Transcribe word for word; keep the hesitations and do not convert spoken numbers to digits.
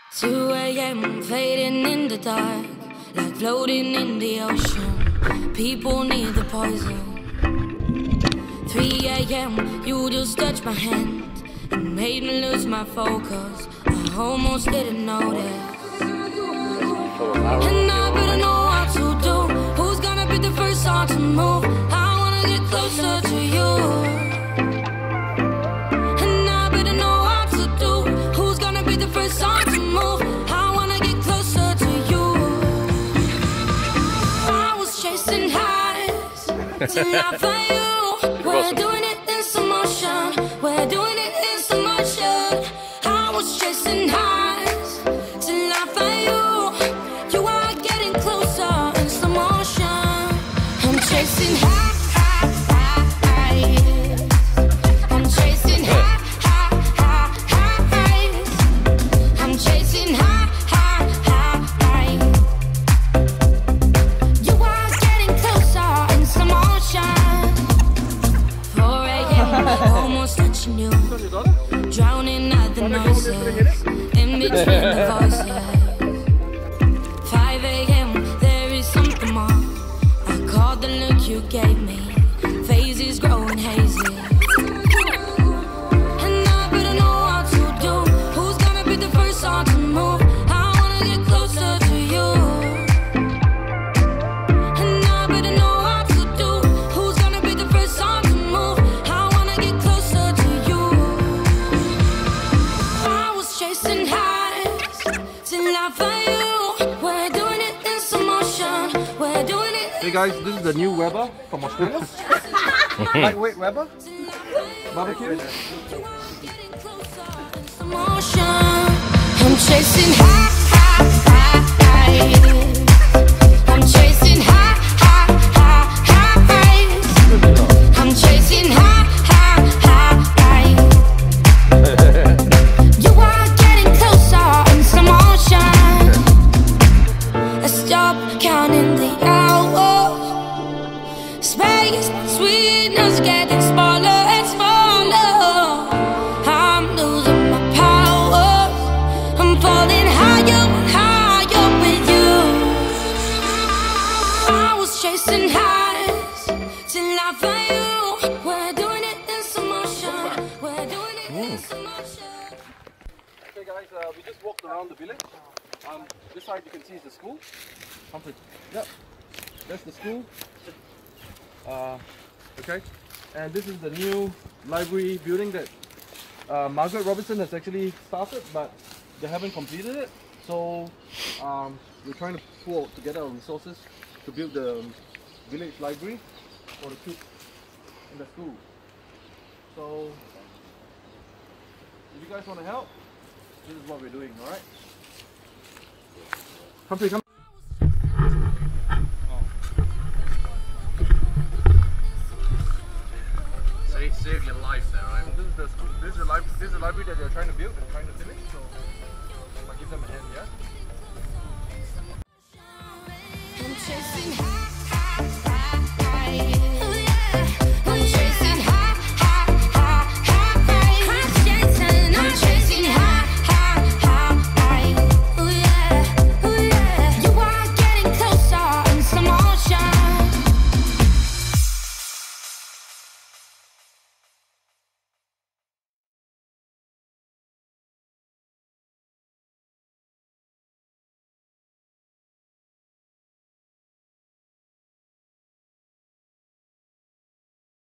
two A M fading in the dark, like floating in the ocean. People need the poison. three A M you just touched my hand and made me lose my focus. I almost didn't notice. And I better know what to do. Who's gonna be the first one to move? I wanna get closer to you. And I better know what to do. Who's gonna be the first one to move? I wanna get closer to you. I was chasing highs till I found you. We're doing it in slow motion. We're doing it in slow motion. I was chasing highs till I found you. You are getting closer in slow motion. I'm chasing high, high, highs. I'm chasing high, high, high, highs. I'm chasing high, high, high, highs. You are getting closer in slow motion. four A M almost touching you, drowning out the noises in between the voices. five A M there is something more. I caught the look you gave me. Face is growing hazy. And I better know what to do. Who's gonna be the first one to move? I wanna get closer to you. And I better know what to do. Who's gonna be the first one to move? I wanna get closer to you. I was chasing highs till I found you. We're doing it in slow motion. We're doing it. Hey guys, this is the new Weber from Australia. Lightweight Weber. Barbecue. I'm chasing high, high, highs. I'm chasing high, high, high, highs. I'm chasing high, high, high, highs. You are getting closer in slow motion. Let's stop counting the hours. Space, sweetness getting smaller and smaller. I'm losing my power. I'm falling higher and higher with you. I was chasing highs till I found you. We're doing it in slow motion. We're doing it in slow motion. Okay guys, uh, we just walked around the village. Um, this side you can see is the school. Yep, that's the school. Uh, okay, and this is the new library building that uh, Margaret Robinson has actually started, but they haven't completed it. So um, we're trying to pull together our resources to build the village library for the kids in the school. So if you guys want to help, this is what we're doing, alright? Come please, come. Save, save your life there, right? This is the school, this is the library, this is the library that they're trying to build and trying to finish. So I'll give them a hand, yeah. I'm chasing